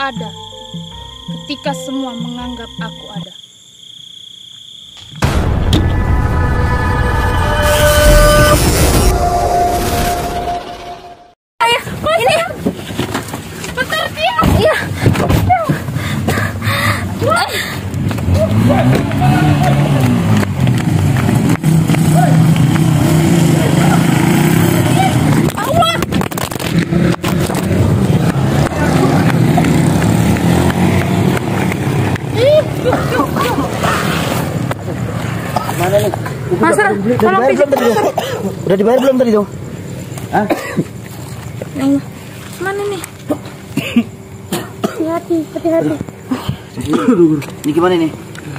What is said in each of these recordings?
ada ketika semua menganggap aku ada. Ini Bentar dia. iya. Mana nih? Mas, tolong pijit. Udah dibayar belum tadi tuh? Hah? Ya Allah. Mana nih? Hati-hati. Ini gimana nih?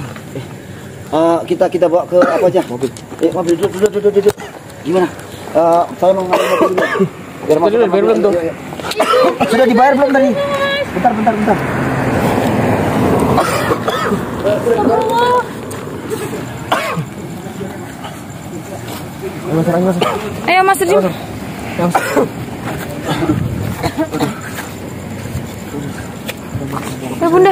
Kita bawa ke apa aja? Mobil. Mobil duduk. Gimana? Saya mau ngambil mobil dulu. Biar masuk. Biar belum tuh. Sudah dibayar belum tadi? Bentar. Ayo Mas Jim. Ya Bunda.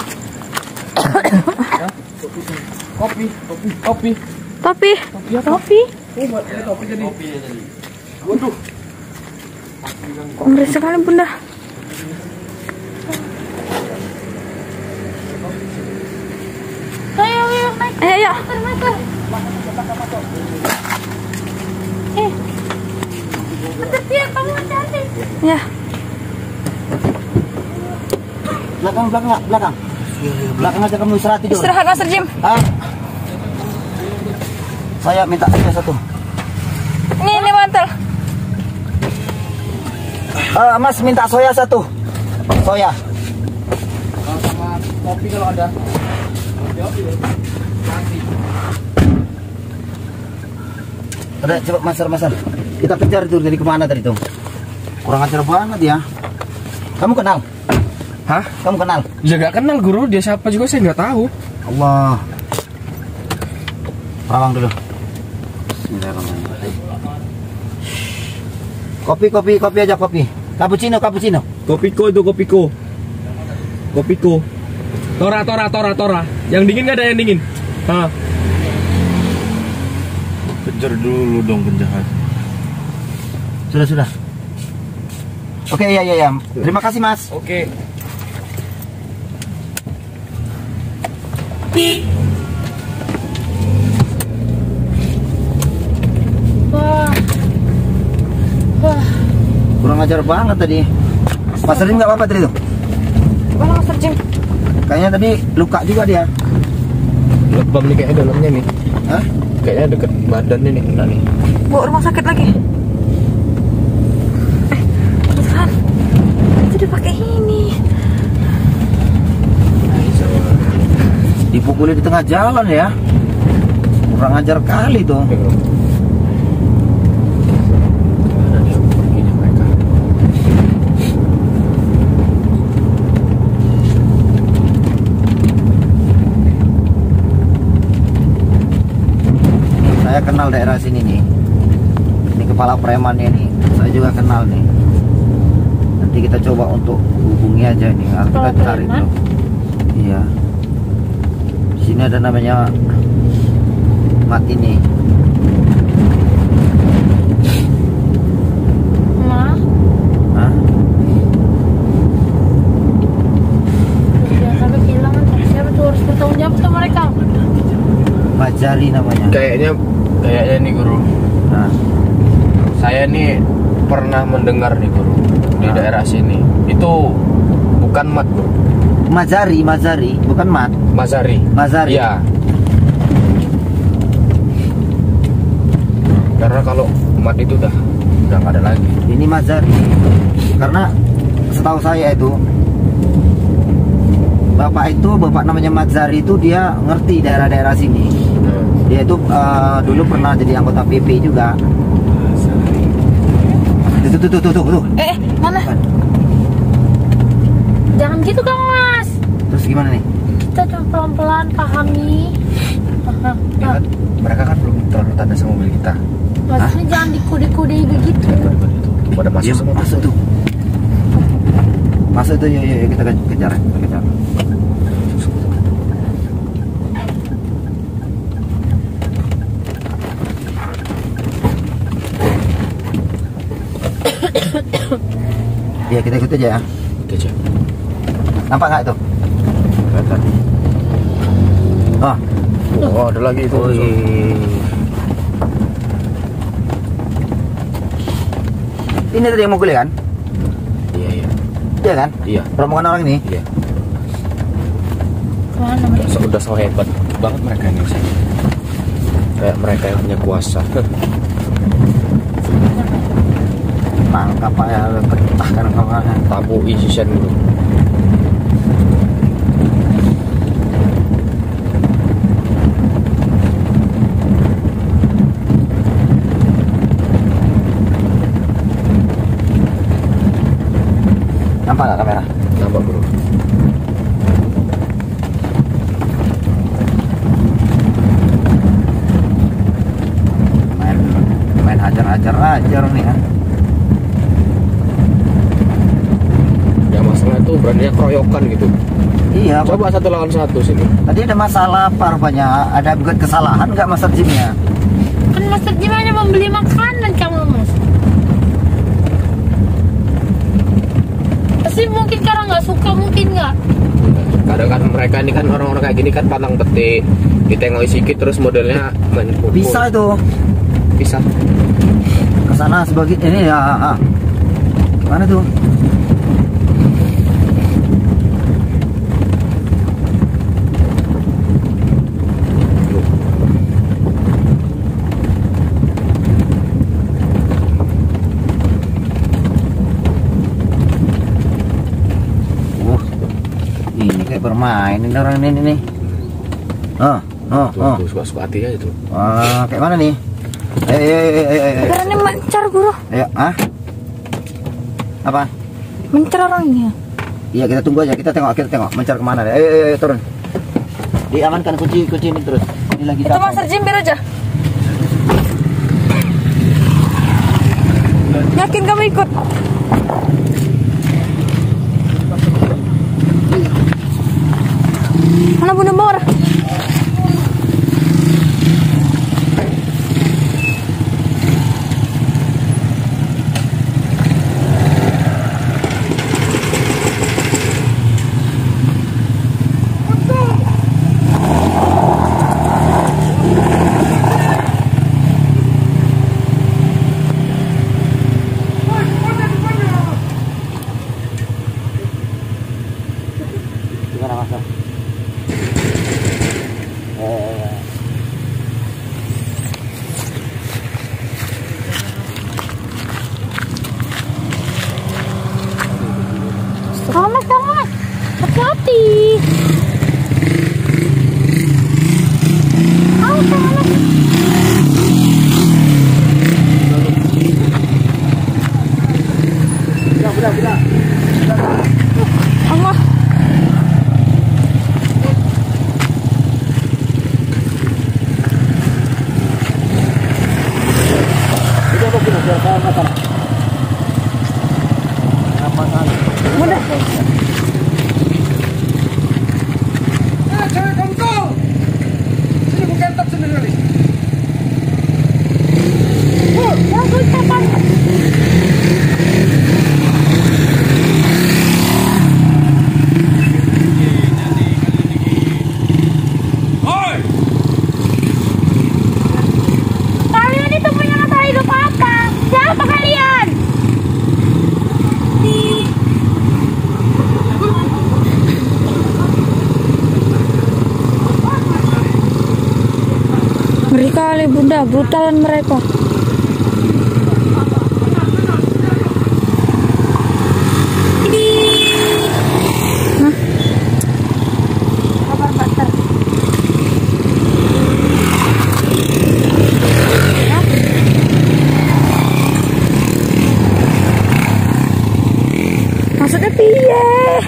Topi. Waduh. Kok ngeri sekali Bunda. Ayo naik. Ayo. Bentar dia, kamu hati-hati. Ya. Belakang. Belakang aja kamu istirahat tidur. Istirahat Mas Jim. Saya minta aja satu. Ini mantel. Mas minta soya satu. Soya. Sama kopi kalau ada. Udah coba masar. Kita kejar itu dari kemana tadi tuh? Kurang ajar banget ya. Kamu kenal? Hah? Kamu kenal? Ya gak kenal guru, dia siapa juga saya nggak tahu. Allah. Rawang dulu. Bismillahirrahmanirrahim. Kopi aja kopi. Cappuccino. Kopiko itu Kopiko. Tora. Yang dingin nggak ada yang dingin? Hah? Kejar dulu dong penjahat. Sudah. Oke, iya. Terima kasih, Mas. Oke. Wah. Kurang ajar banget tadi. Mas Rin nggak apa-apa tadi tuh? Mana Mas Jim? Kayaknya tadi luka juga dia. Lebam nih kayaknya dalamnya nih. Hah? Kayaknya deket badannya nih kena nih. Bawa rumah sakit lagi. Kan itu dipakai ini. Dipukuli di tengah jalan ya. Kurang ajar kali tuh. Saya kenal daerah sini nih. Ini kepala premannya nih. Saya juga kenal nih. Nanti kita coba untuk hubungi aja nih. Kita cari dulu. Iya. Di sini ada namanya Mat ini. Ma. Hah? Jangan sampai kehilangan. Siapa tuh harus bertanggung jawab sama mereka. Majari namanya. Kayaknya nih guru. Nah, Saya nih pernah mendengar nih guru di daerah sini. Itu bukan mat guru. Mazari, bukan Mat. Mazari. Iya. Karena kalau mat itu udah nggak ada lagi. Ini Mazari. Karena setahu saya itu bapak namanya Mazari itu dia ngerti daerah-daerah sini. Dia itu dulu pernah jadi anggota PP juga. Tuh. Mana? Jangan gitu dong, Mas. Terus gimana nih? Kita coba pelan-pelan pahami. Ya kan, mereka kan belum terlalu tanda sama mobil kita. Maksudnya jangan dikode-kode begitu. Pada masuk Dia semua masuk tuh. Masuk itu, yuk kita kejar. Iya, kita ikut aja ya. Itu aja. Nampak nggak itu? Kelihatan. Oh, ada lagi itu. Ini tadi yang mukul kan? Iya. Iya kan? Iya. Rombongan orang ini? Iya. Kemana mereka? Udah so hebat banget mereka ini. Kayak mereka yang punya kuasa. Tangkap ya, petahkan kawannya. Tabu isian dulu. Nampak nggak kamera? Nampak bro. Main hajar nih ya. Ya masalah itu beraninya keroyokan gitu. Iya. Coba 1 lawan 1 sini. Tadi ada masalah apa rupanya? Ada bukan kesalahan nggak Master Jimnya? Kan Master Jim hanya membeli makanan kamu mas. Pasti mungkin karena nggak suka, mungkin nggak. Kadang kan mereka ini kan orang-orang kayak gini kan pantang betik, ditengok sikit terus modelnya main pukul. Bisa itu. Bisa. Kesana sebagai ini ya. Gimana tuh? Ini kayak bermain ini orang ini nih. Tuh, suka-suka hati aja tuh. Kayak mana nih? Ayo. Karena mencar guru. Ayo, apa? Mencar orangnya. Iya, kita tunggu aja, kita tengok mencar kemana deh. Ayo, turun. Diamankan kunci ini terus. Ini lagi Itu Master Jim biar aja. Yakin kamu ikut? Mana Bunda Mawar? Gimana Mas? Selamat. Hati-hati. Selamat. Udah. Allah. Bunda. Kalian itu punya masalah hidup apa? Siapa kalian? Ngeri kali Bunda, brutalan mereka. Kabar Master. Maksudnya piye?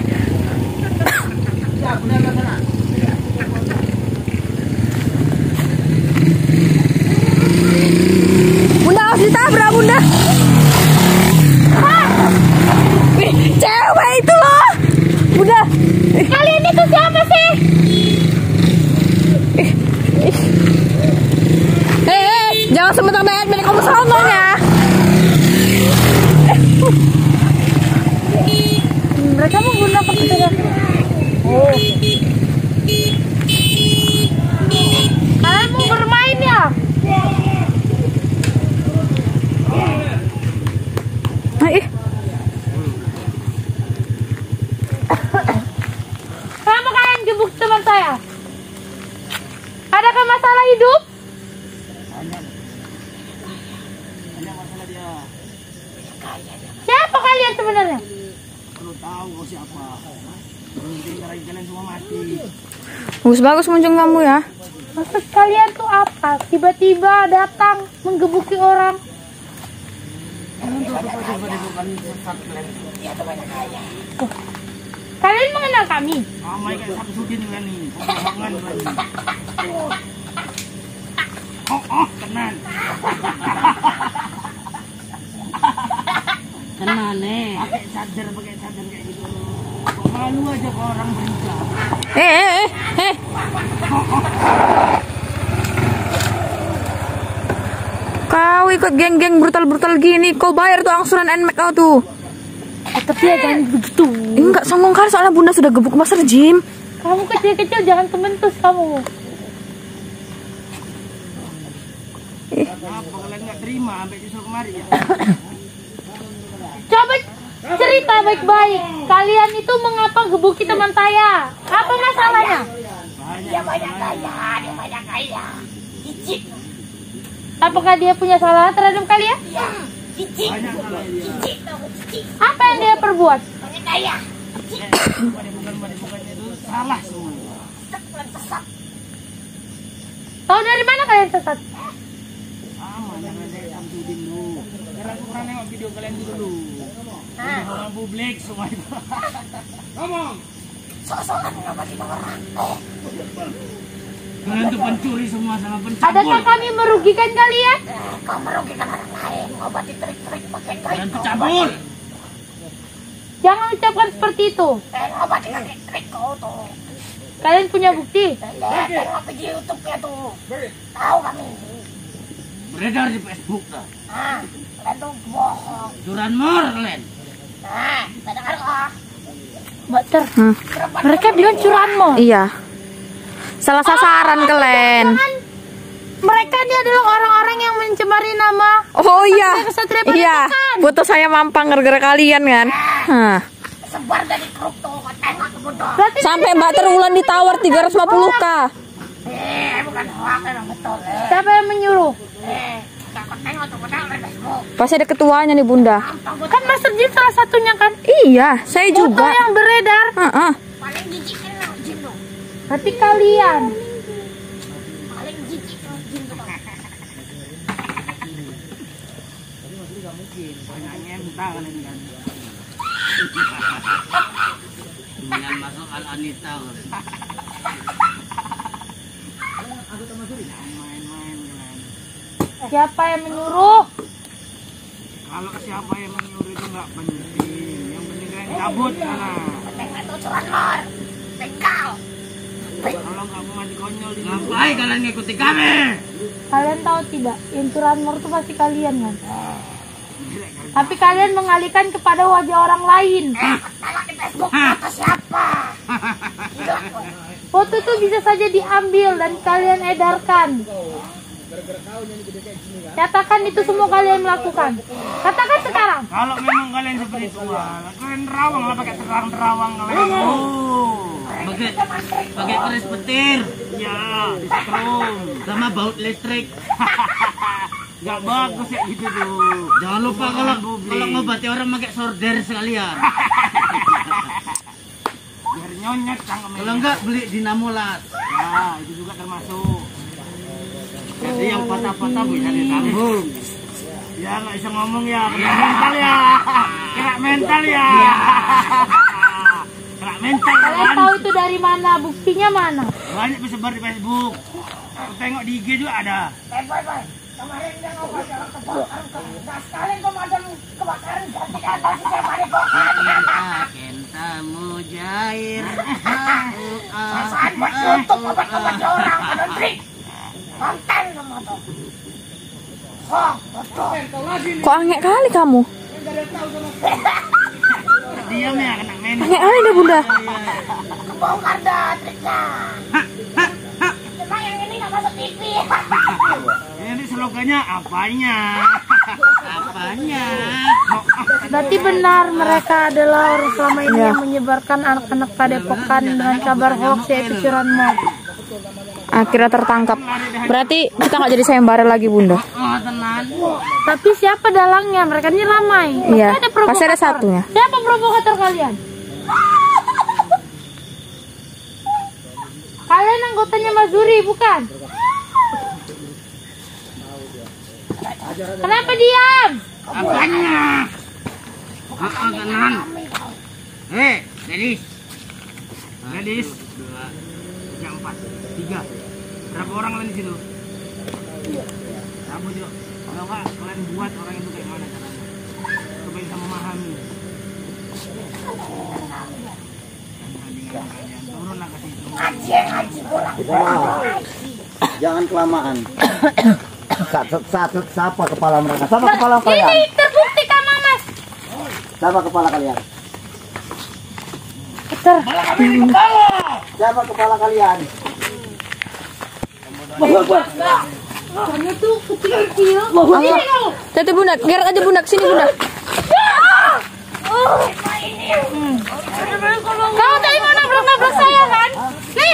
Bunda harus ditabrak Bunda. Cewek itu loh. teman saya? Adakah masalah hidup? Siapa kalian sebenarnya? Bagus-bagus muncul kamu ya. Maksud kalian tuh apa? Tiba-tiba datang menggebuki orang. Kalian mengenal kami? Tenang pakai sadar kayak gitu. Malu aja kalau orang berita. Kau ikut geng-geng brutal-brutal gini, kau bayar tuh angsuran NMAX kau tuh. Tapi ya jangan begitu. Enggak songong kan, soalnya bunda sudah gebuk Master Jim. Kamu kecil-kecil jangan kementus kamu. Apa kalian nggak terima sampai disuruh kemari ya? Coba cerita baik-baik. Kalian itu mengapa gebuki teman saya? Apa masalahnya? Dia banyak kaya. Cicik. Apakah dia punya salah terhadap kalian? Cicik. Cicik. Apa yang dia perbuat? Banyak kaya. Bukan itu salah semua. Sesat. Tahu dari mana kalian sesat? Sama jangan saya Samsudin dulu. Sekarang aku pernah nengok video kalian dulu. Orang publik semua itu. Ngomong. Sok-sokan ngobatin orang. Kalian tuh pencuri semua sama pencabul. Adakah kami merugikan kalian? Kau merugikan orang lain. Ngobati trik-trik pakai trik. Kalian pencabul. Jangan ucapkan seperti itu. Ngobati pakai trik kau tuh. Kalian punya bukti? Lihat tengok video YouTube-nya tuh. Tahu kami. Beredar di Facebook dah. Kalian tuh bohong. Curanmor kalian. Dengar kok. Mbak Ter, mereka bilang curanmor. Iya. Salah sasaran kalian. Mereka ini adalah orang-orang yang mencemari nama. Oh iya. Kesatria Iya. Padepokan. Foto saya mampang gara-gara kalian kan. Hah. Sebar dari grup tuh. Tengok tuh bodoh. Berarti Sampai Mbak Terulan ditawar 350k. Bukan hoax emang betul. siapa yang menyuruh? Tengok tuh bodoh di Facebook. Pasti ada ketuanya nih bunda. Kan Master Jim salah satunya kan? Iya, saya Foto juga. yang beredar. Heeh. Paling jijik kan Jin tuh. Berarti kalian. Paling jijik Jin tuh. Banyaknya entah kalian kan. Dengan masuk Al-Anita. Main-main kan. Siapa yang menyuruh? Kalau siapa yang menyuruh itu nggak penting. Yang penting kalian cabut sana. Itu curanmor. Begal. Kalau nggak mau mati konyol di ngapain kalian ngikuti kami? Kalian tahu tidak? Yang curanmor itu pasti kalian kan? Tapi kalian mengalihkan kepada wajah orang lain. Kalau di Facebook foto siapa? Foto itu bisa saja diambil dan kalian edarkan. Katakan itu semua kalian melakukan. Katakan sekarang. Kalau memang kalian spiritual, kalian terawang lah pakai terang-terawang kalian. Pakai keris petir. Ya, disetrum sama baut listrik. Gak bagus ya gitu tuh. Jangan lupa kalau ngobati orang pakai sorder sekalian. Biar nyonyot cangkemnya. Kalau enggak beli dinamo las. Ya, itu juga termasuk. Jadi yang patah-patah bisa disambung. Ya nggak bisa ngomong ya, kena mental ya. Kena mental ya. Kena mental Kalian kan. tahu itu dari mana? Buktinya mana? Banyak tersebar di Facebook. Aku tengok di IG juga ada. Boy. Kemarin dia ngobrol orang kebakaran. Nah sekalian pemadam kebakaran gantikan si Padepokan. Kenta mujair. Perasaan buat YouTube obat-obat orang. Ada trik. Konten sama tuh. Kok angek kali kamu? Diam ya kena mental. Angek kali deh bunda. Kebongkar dah triknya. Cuma yang ini nggak masuk TV. Ini slogannya apanya? Apanya? Berarti benar mereka adalah orang selama ini yang menyebarkan anak-anak Padepokan dengan kabar hoax yaitu curanmor. Akhirnya tertangkap. Berarti kita nggak jadi sayembara lagi, Bunda. Tapi siapa dalangnya? Mereka ini ramai. Iya, provokator. pasti ada satunya. Siapa provokator kalian? Kalian anggotanya Mazuri, bukan? Kenapa diam? Apanya? Kanan. Gadis. Gadis. Yang 4, 3. Berapa orang kalian di situ? Kamu juga. Kalau nggak kalian buat orang itu kayak mana caranya? Supaya bisa memahami. Turunlah ke situ. Jangan kelamaan. Siapa kepala mereka? Siapa kepala kalian? Ini terbukti Kak Mamas. Siapa kepala kalian? Siapa kepala kalian? Kamu tuh kecil-kecil. Tete Bunda, geret aja Bunda kesini Bunda. Kamu tadi mau nabrak-nabrak saya kan? Nih.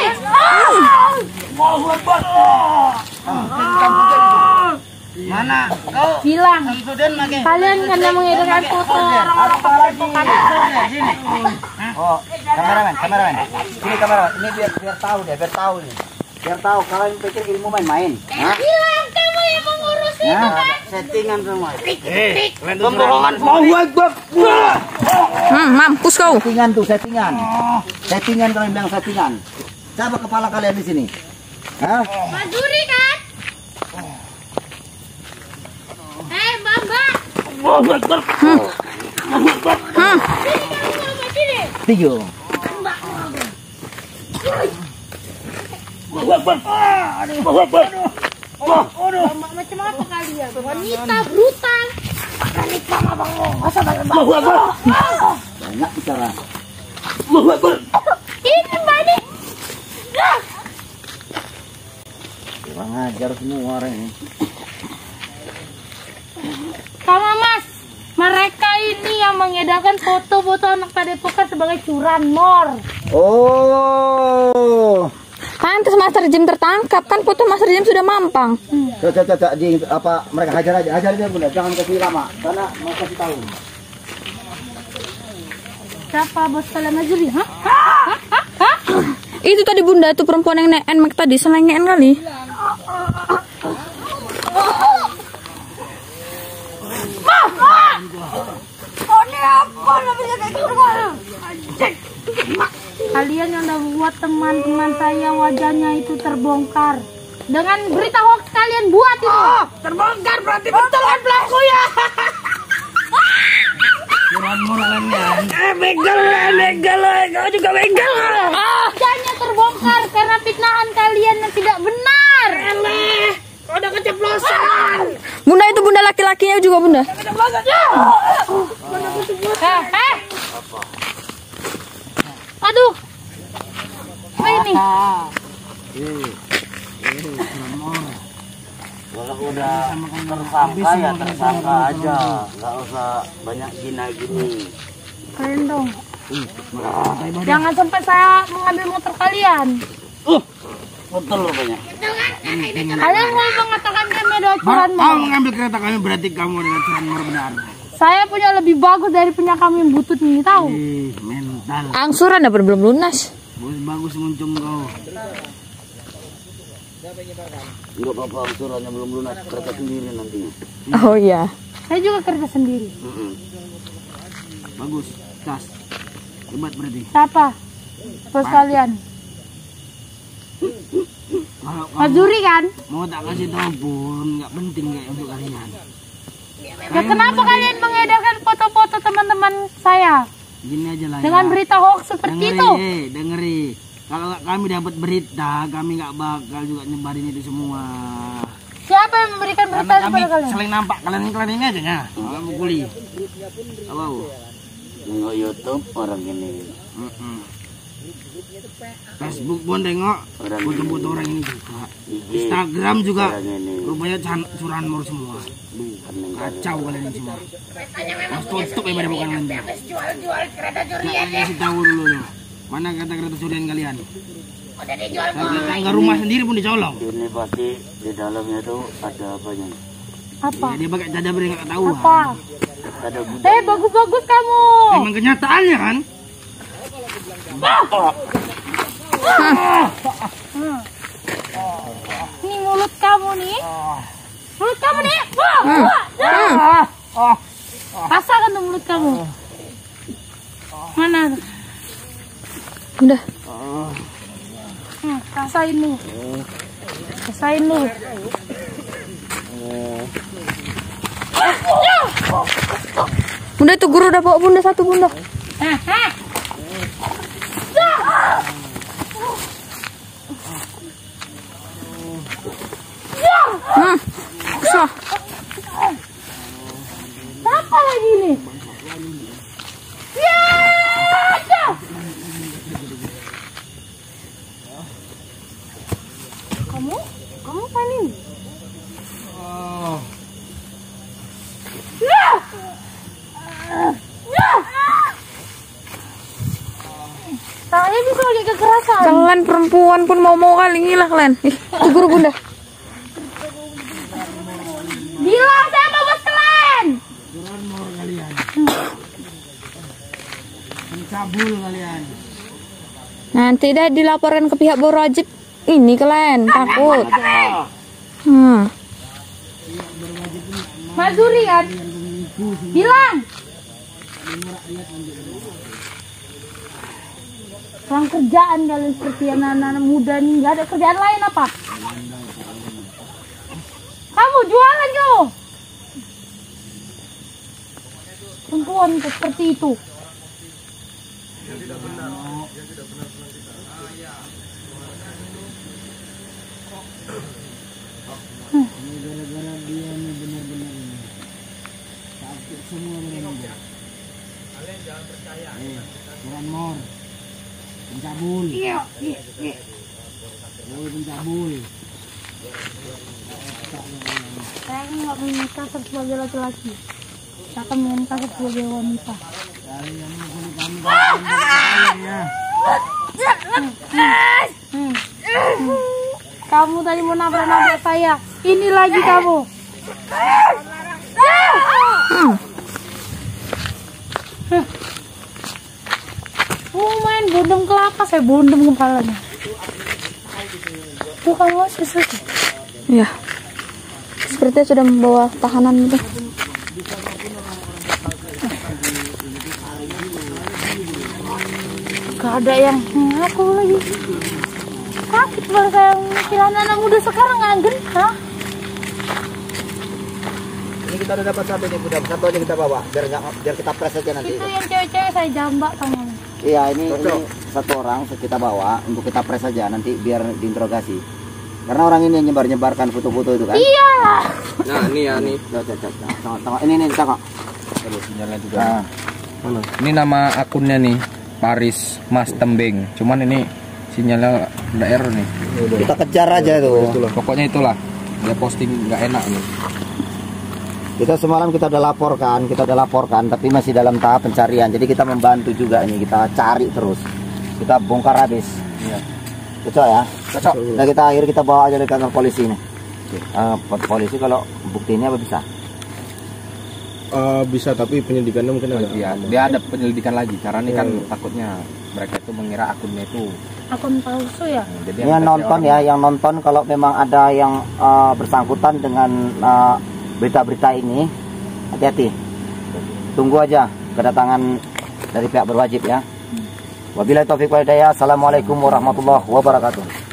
Mana? Kau Bilang. student lagi. Kalian karena mengedarkan foto orang-orang Padepokan. Sini. Oh, kameramen. Sini kameramen. Ini biar tahu deh, biar tahu nih. Biar tahu kalian pikir ilmu main-main. Hah? Bilang kamu yang mengurus itu Nah, kan? settingan semua. Pembohongan Mampus kau. Settingan tuh, settingan. Settingan kalian bilang settingan. Siapa kepala kalian di sini? Hah? Mazuri kan? Mbak. Sini. Tiga. Macam apa kalian? Wanita brutal. Banyak bicara. Ini Mbak nih. Kurang ajar semua orang ini. Sama Mas, mereka ini yang mengedarkan foto-foto anak Padepokan sebagai curanmor. Oh. Pantes Master Jim tertangkap kan foto Master Jim sudah mampang. Coba di apa mereka hajar aja Bunda, jangan kasih lama karena mau kasih tahu. Siapa bos kalian Mazuri? Hah? Itu tadi Bunda, itu perempuan yang NMAX tadi, selengean kali. Kalian yang udah buat teman-teman saya wajahnya itu terbongkar. Dengan berita hoax kalian buat itu. terbongkar berarti betul kan pelaku ya. Curanmor kalian. Begal, kau juga begal. Wajahnya terbongkar karena fitnahan kalian yang tidak benar. Kau udah keceplosan. Bunda itu Bunda laki-lakinya juga Bunda. Aduh. Apa ini? Kalau udah tersangka ya tersangka aja, nggak usah banyak gini. Kalian dong. Jangan sampai saya mengambil motor kalian. Betul rupanya. Kalian mau mengatakan kami adalah Kau curanmor. mengambil kereta kami berarti kamu adalah curanmor benar. Saya punya lebih bagus dari punya kami yang butut ini, tahu? Mental. Angsuran dapat belum lunas. Bagus muncung kau. Enggak apa-apa, angsurannya belum lunas, kereta sendiri nantinya. Oh iya. Saya juga kerja sendiri. Bagus. Tas. Hebat berarti. Siapa? Bos kalian? Kalau kamu Mazuri kan? mau tak kasih tahu pun nggak penting kayak untuk kalian. Ya kenapa kalian mengedarkan foto-foto teman-teman saya Gini aja lah. dengan ya. berita hoax seperti itu? Dengeri. Kalau kami dapat berita, kami nggak bakal juga nyebarin itu semua. Siapa yang memberikan berita Karena kami kepada kalian? saling nampak kalian ini aja ya. Kamu kuli. Apa? Nengok YouTube orang ini. Facebook pun tengok foto-foto orang ini juga. Instagram juga rupanya curanmor semua. Kacau kalian semua. Harus tutup ya pada bukan anda. Jangan kasih tahu dulu loh. Mana kata-kata curian kalian? Tangga rumah sendiri pun dicolong. Ini pasti di dalamnya tuh ada apanya? Apa? Ya, dia pakai cadar yang nggak tahu. Apa? Ada Bagus-bagus kamu. Emang kenyataannya kan? Ini mulut kamu nih. Mulut kamu nih. Rasakan tuh mulut kamu. Mana? Udah. Rasain lu. Rasain lu. Bunda itu guru udah bawa bunda satu bunda. Susah. Apa lagi nih? Kamu paling. Saya bisa lagi kekerasan. Kalian perempuan pun mau kali ngilah kalian. Ih, itu guru bunda. Bilang saya mau bos kalian. Curanmor kalian. Mencabul kalian. Nanti dah dilaporkan ke pihak berwajib. Ini kalian takut. Mazuri kan? Bilang. Kurang kerjaan kalian seperti anak-anak muda nih, nggak ada kerjaan lain apa? Kamu jualan kamu? Perempuan seperti itu. Gara-gara dia nih benar-benar ini. Sakit semua benar-benar. Kalian jangan percaya. Curanmor. Pencabul. Iya. Pencabul. Saya nggak menikah sebagai laki-laki. Saya akan menikah sebagai wanita. Kalian menghuni kami ya. Kamu tadi mau nabrak-nabrak saya. Ini lagi kamu. Main bondong kelapa, saya bondong kepalanya. Tuh kamu susah. Ya. Sepertinya sudah membawa tahanan itu. Gak ada yang ngaku lagi. Sakit banget saya mikir anak muda sekarang nggak genah. Ini kita udah dapat satu nih, udah satu aja kita bawa biar kita press aja nanti. Itu yang cewek-cewek saya jambak tangan. Iya, ini satu orang kita bawa untuk kita press aja nanti biar diinterogasi. Karena orang ini yang nyebar-nyebarkan foto-foto itu kan. Iya. Nah, ini ya nih. Tengok ini tengok. Aduh, sinyalnya juga. Ini nama akunnya nih, Paris Mas Tembeng. Cuman ini sinyalnya udah error nih. Kita kejar aja tuh. Pokoknya itulah. Dia posting nggak enak nih. Kita semalam kita udah laporkan, tapi masih dalam tahap pencarian. Jadi kita membantu juga nih, kita cari terus. Kita bongkar habis. Iya. Cocok ya? Cocok. Nah kita bawa aja ke kantor polisi nih. Polisi kalau bukti ini apa bisa? Bisa, tapi penyelidikannya mungkin agak Iya, dia ada penyelidikan lagi. Karena ini kan takutnya mereka itu mengira akunnya itu. Akun palsu ya? Jadi Yang nonton ya, yang nonton kalau memang ada yang bersangkutan dengan berita-berita ini, hati-hati. Tunggu aja kedatangan dari pihak berwajib ya. Wabillahi taufiq wal hidayah. Assalamualaikum warahmatullahi wabarakatuh.